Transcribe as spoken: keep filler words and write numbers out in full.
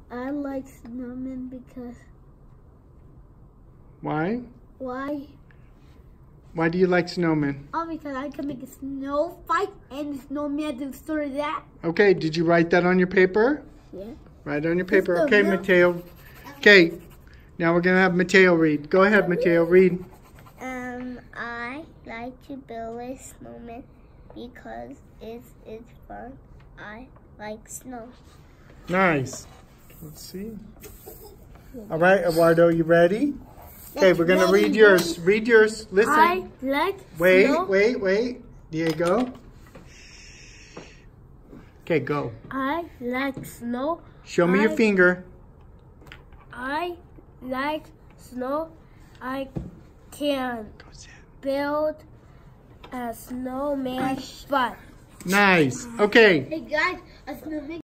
I like snowmen because... Why? Why? Why do you like snowmen? Oh, because I can make a snow fight and the snowman do sort of that. Okay, did you write that on your paper? Yeah. Write it on your paper. Just Okay, the milk. Mateo. Okay, now we're going to have Mateo read. Go ahead, Mateo, read. Um, I like to build a snowman because it's, it's fun. I like snow. Nice. Let's see. All right, Eduardo, you ready? Okay, we're going to read yours. Read yours. Listen. I like Wait, snow. wait, wait. Diego. Okay, go. I like snow. Show me I, your finger. I like snow. I can build a snowman, but Nice. Okay. hey guys, a snowman.